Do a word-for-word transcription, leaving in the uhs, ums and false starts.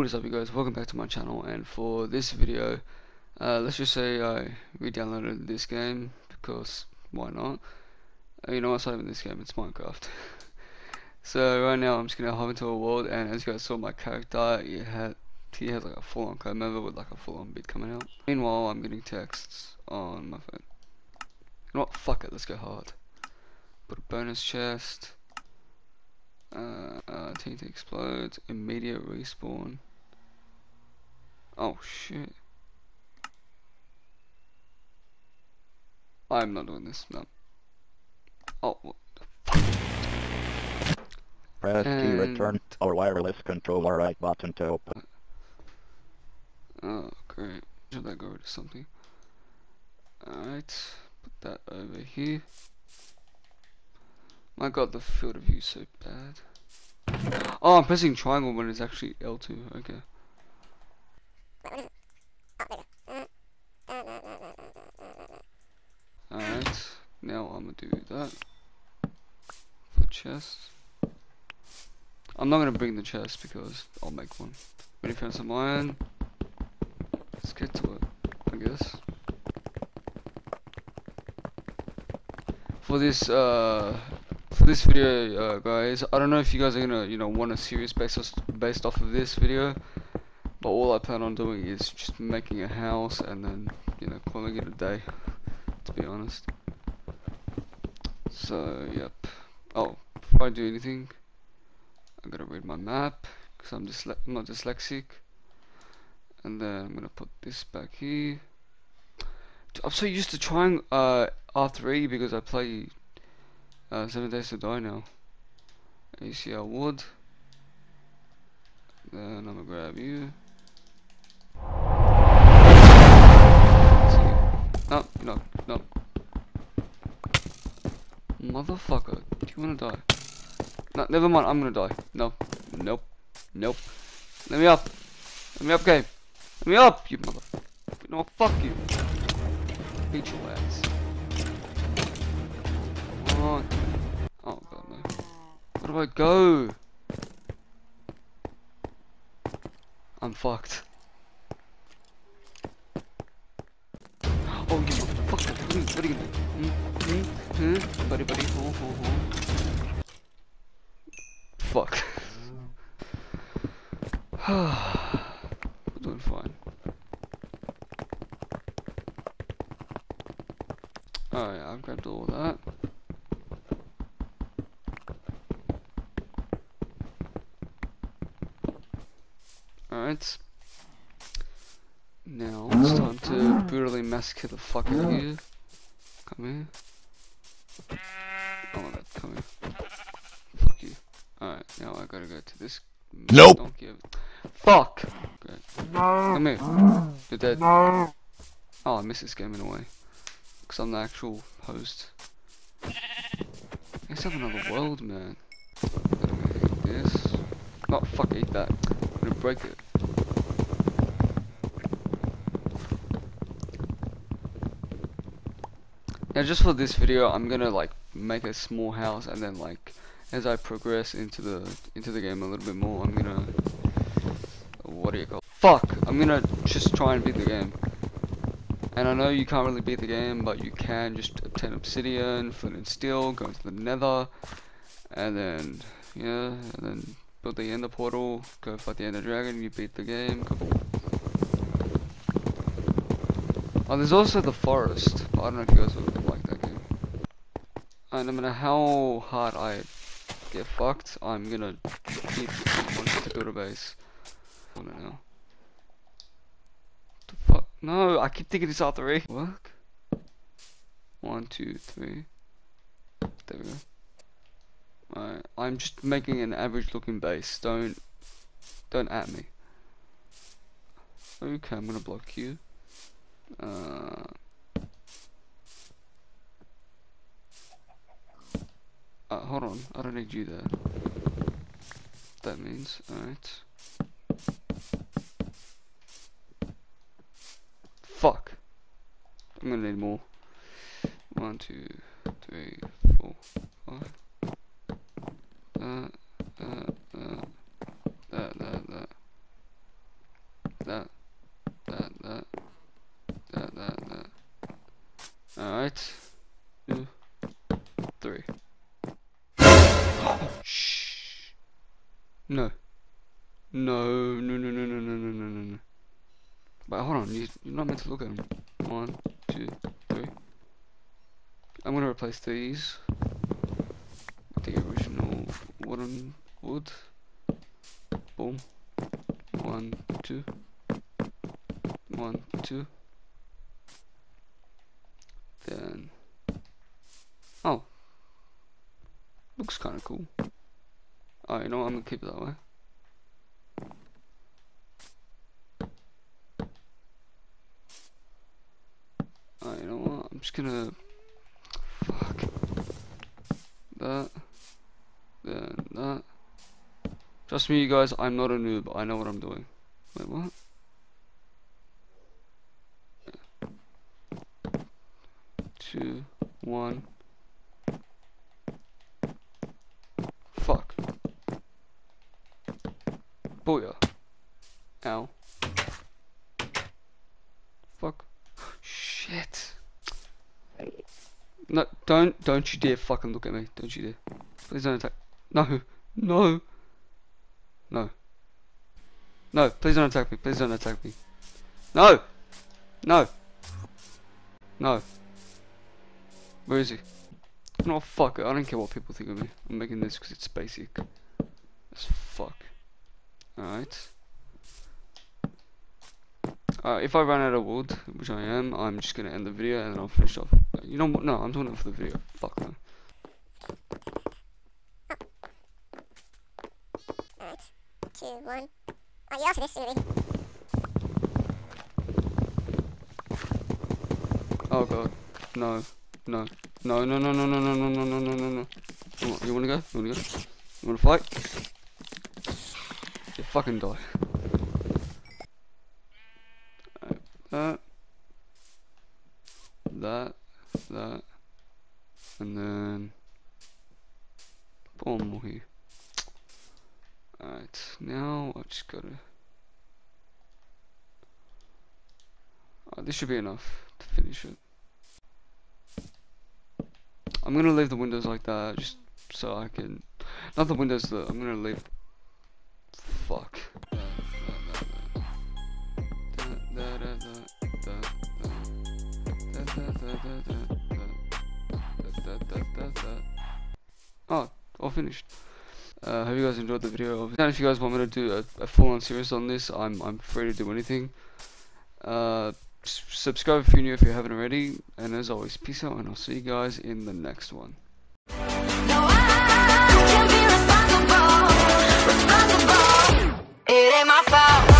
is up, you guys? Welcome back to my channel. And for this video, uh, let's just say I re-downloaded this game because why not? Uh, you know what's not even this game, it's Minecraft. So right now I'm just gonna hop into a world, and as you guys saw, my character he had he has like a full-on code member with like a full-on beat coming out. Meanwhile, I'm getting texts on my phone. You know what? Fuck it. Let's go hard. Put a bonus chest. Uh, uh, T N T explodes. Immediate respawn. Oh shit. I'm not doing this. No. Oh. What the fuck? Press key And return or wireless controller right button to open. Oh, great. Should I go rid of something? Alright. Put that over here. My god, the field of view is so bad. Oh, I'm pressing triangle when it's actually L two. Okay. Alright. Now I'm gonna do that. For chest. I'm not gonna bring the chest because I'll make one. Ready for some iron? Let's get to it, I guess. For this, uh, for this video, uh, guys, I don't know if you guys are gonna, you know, want a series based off, based off of this video, but all I plan on doing is just making a house and then, you know, calling it a day, to be honest. So, yep. Oh, before I do anything, I gotta read my map because I'm dysle I'm not dyslexic. And then I'm gonna put this back here. I'm so used to trying uh, R three because I play uh, Seven Days to Die now. And you see our wood. Then I'm gonna grab you. No, no, no. Motherfucker, do you wanna die? No, never mind, I'm gonna die. No, nope, nope. Let me up. Let me up, game. Let me up, you motherfucker. No, fuck you. Beat your ass. Come on. Oh god, no. Where do I go? I'm fucked. Oh, you motherfucker. What are you, what are you gonna do? Hmm? Hmm? Hmm? Buddy, buddy. Ho, ho, ho. Fuck. We're doing fine. Alright, I've grabbed all that. Alright. Now it's time to brutally massacre the fuck out of you. Come here. Oh my god, come here. Fuck you. Alright, now I gotta go to this. Nope. Donkey over. Fuck! Great. Come here. You're dead. Oh, I miss this game in a way. Because I'm the actual host. Let's have another world, man. I'm gonna eat this. Oh, fuck, eat that. I'm gonna break it. Now, just for this video, I'm gonna like make a small house, and then like as I progress into the into the game a little bit more, I'm gonna what do you call it? Fuck! I'm gonna just try and beat the game. And I know you can't really beat the game, but you can just obtain obsidian, flint and steel, go into the nether, and then, yeah, and then build the ender portal, go fight the ender dragon, you beat the game, kaboom. Oh, there's also the forest, but I don't know if you guys would like that game. And no matter how hard I get fucked, I'm gonna keep wanting to build a base. I don't know. The fuck? No, I keep thinking it's R three. Work? One, two, three. There we go. Alright, I'm just making an average looking base. Don't, don't at me. Okay, I'm gonna block you. Uh, uh, hold on, I don't need you there. That means, alright. Fuck. I'm gonna need more. One, two, three, four, five. That, that, that, that, that, that. three. Oh, shh. No. No, no, no, no, no, no, no, no, no, no. But hold on, you, you're not meant to look at them. One, two, three. I'm gonna replace these with the original wooden wood. Boom. One, two. One, two. Then. Oh. Looks kinda cool. Oh, you know what? I'm gonna keep it that way. Oh, you know what? I'm just gonna. Fuck. That. Then that. Trust me, you guys, I'm not a noob. I know what I'm doing. Wait, what? Two, one. Fuck. Booyah. Ow. Fuck. Shit. No, don't, don't you dare fucking look at me. Don't you dare. Please don't attack. No. No. No. No, please don't attack me. Please don't attack me. No. No. No. Where is he? No, fuck it. I don't care what people think of me. I'm making this because it's basic as fuck. Alright. Uh, if I run out of wood, which I am, I'm just gonna end the video and then I'll finish off. You know what? No, I'm doing it for the video. Fuck no. Alright. Two, one. Oh, you asked for this, really. Oh god. No. No. No, no, no, no, no, no, no, no, no, no, no, no. Come on, you wanna go? You wanna go? You wanna fight? You fucking die. That. That. That. And then. One more here. Alright, now I just gotta. Oh, this should be enough to finish it. I'm gonna leave the windows like that just so I can. Not the windows, though. I'm gonna leave. Fuck. Oh, all finished. Uh, hope you guys enjoyed the video. And if you guys want me to do a, a full-on series on this, I'm I'm free to do anything. Uh, subscribe if you're new if you haven't already. And as always, peace out, and I'll see you guys in the next one. No, I can't be responsible, responsible. It ain't my fault.